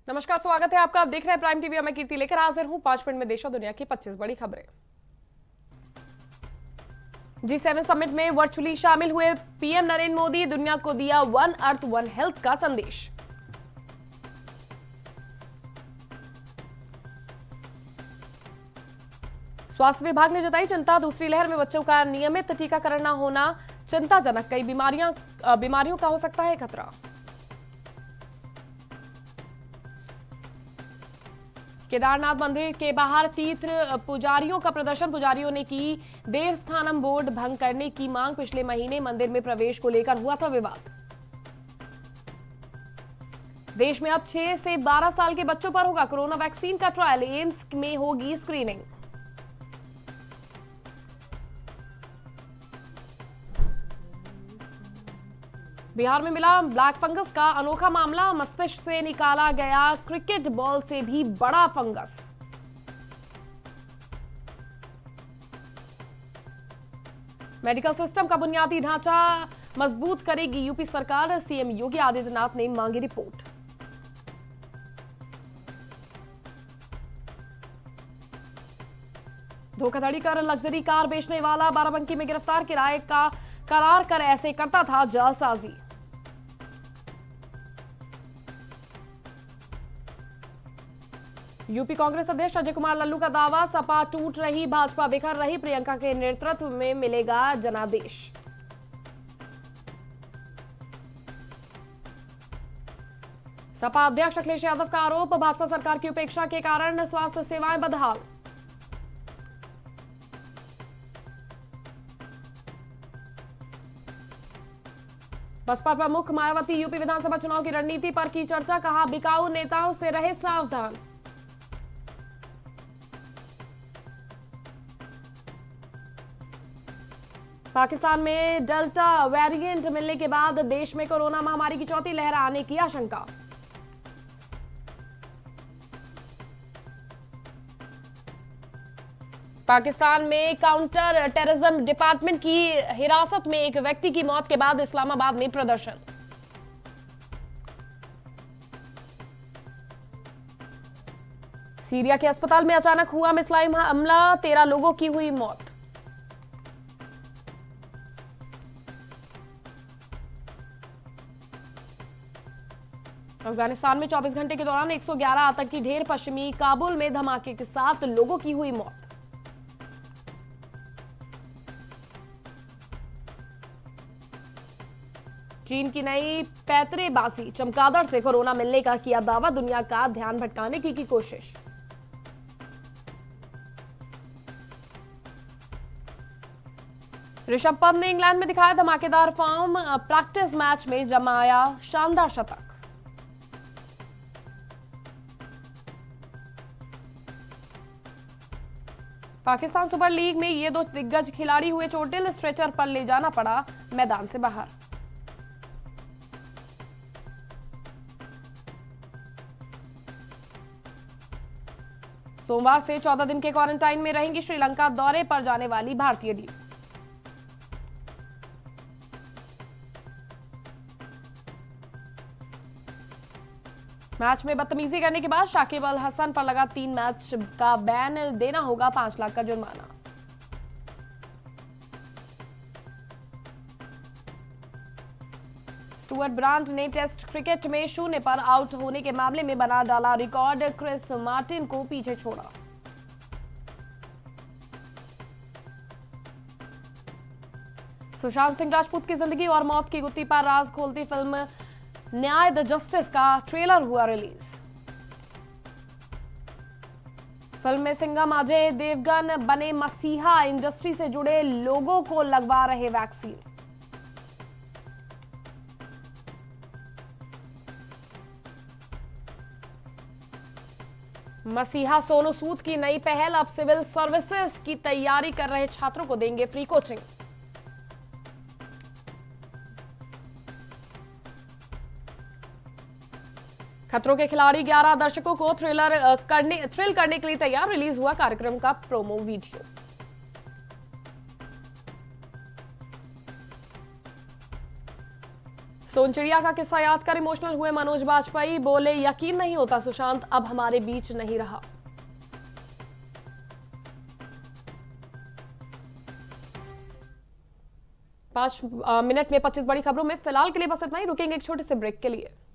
नमस्कार, स्वागत है आपका। आप देख रहे हैं प्राइम टीवी। मैं कीर्ति लेकर हाजिर हूं 5 मिनट में देश और दुनिया की 25 बड़ी खबरें। G7 समिट में वर्चुअली शामिल हुए पीएम नरेंद्र मोदी, दुनिया को दिया वन अर्थ वन हेल्थ का संदेश। स्वास्थ्य विभाग ने जताई चिंता, दूसरी लहर में बच्चों का नियमित टीकाकरण न होना चिंताजनक, कई बीमारियों का हो सकता है खतरा। केदारनाथ मंदिर के बाहर तीर्थ पुजारियों का प्रदर्शन, पुजारियों ने की देवस्थानम बोर्ड भंग करने की मांग। पिछले महीने मंदिर में प्रवेश को लेकर हुआ था विवाद। देश में अब 6 से 12 साल के बच्चों पर होगा कोरोना वैक्सीन का ट्रायल, एम्स में होगी स्क्रीनिंग। बिहार में मिला ब्लैक फंगस का अनोखा मामला, मस्तिष्क से निकाला गया क्रिकेट बॉल से भी बड़ा फंगस। मेडिकल सिस्टम का बुनियादी ढांचा मजबूत करेगी यूपी सरकार, सीएम योगी आदित्यनाथ ने मांगी रिपोर्ट। धोखाधड़ी कर लग्जरी कार बेचने वाला बाराबंकी में गिरफ्तार, किराए का करार कर ऐसे करता था जालसाजी। यूपी कांग्रेस अध्यक्ष अजय कुमार लल्लू का दावा, सपा टूट रही, भाजपा बिखर रही, प्रियंका के नेतृत्व में मिलेगा जनादेश। सपा अध्यक्ष अखिलेश यादव का आरोप, भाजपा सरकार की उपेक्षा के कारण स्वास्थ्य सेवाएं बदहाल। बसपा प्रमुख मायावती यूपी विधानसभा चुनाव की रणनीति पर की चर्चा, कहा बिकाऊ नेताओं से रहे सावधान। पाकिस्तान में डेल्टा वेरिएंट मिलने के बाद देश में कोरोना महामारी की चौथी लहर आने की आशंका। पाकिस्तान में काउंटर टेररिज्म डिपार्टमेंट की हिरासत में एक व्यक्ति की मौत के बाद इस्लामाबाद में प्रदर्शन। सीरिया के अस्पताल में अचानक हुआ मिसाइल हमला, 13 लोगों की हुई मौत। अफगानिस्तान में 24 घंटे के दौरान 111 आतंकी ढेर, पश्चिमी काबुल में धमाके के साथ लोगों की हुई मौत। चीन की नई पैतरेबाजी, चमगादड़ से कोरोना मिलने का किया दावा, दुनिया का ध्यान भटकाने की कोशिश। ऋषभ पंत ने इंग्लैंड में दिखाया धमाकेदार फॉर्म, प्रैक्टिस मैच में जमाया शानदार शतक। पाकिस्तान सुपर लीग में ये 2 दिग्गज खिलाड़ी हुए चोटिल, स्ट्रेचर पर ले जाना पड़ा मैदान से बाहर। सोमवार से 14 दिन के क्वारंटाइन में रहेंगी श्रीलंका दौरे पर जाने वाली भारतीय टीम। मैच में बदतमीजी करने के बाद शाकिब अल हसन पर लगा 3 मैच का बैन, देना होगा 5 लाख का जुर्माना। स्टुअर्ट ब्रांड ने टेस्ट क्रिकेट में 0 पर आउट होने के मामले में बना डाला रिकॉर्ड, क्रिस मार्टिन को पीछे छोड़ा। सुशांत सिंह राजपूत की जिंदगी और मौत की गुत्थी पर राज खोलती फिल्म न्याय द जस्टिस का ट्रेलर हुआ रिलीज। फिल्म में सिंघम अजय देवगन बने मसीहा, इंडस्ट्री से जुड़े लोगों को लगवा रहे वैक्सीन। मसीहा सोनू सूद की नई पहल, अब सिविल सर्विसेज की तैयारी कर रहे छात्रों को देंगे फ्री कोचिंग। खतरों के खिलाड़ी 11 दर्शकों को थ्रिल करने के लिए तैयार, रिलीज हुआ कार्यक्रम का प्रोमो वीडियो। सोनचिड़िया का किस्सा याद कर इमोशनल हुए मनोज बाजपेयी, बोले यकीन नहीं होता सुशांत अब हमारे बीच नहीं रहा। 5 मिनट में 25 बड़ी खबरों में फिलहाल के लिए बस इतना ही। रुकेंगे एक छोटे से ब्रेक के लिए।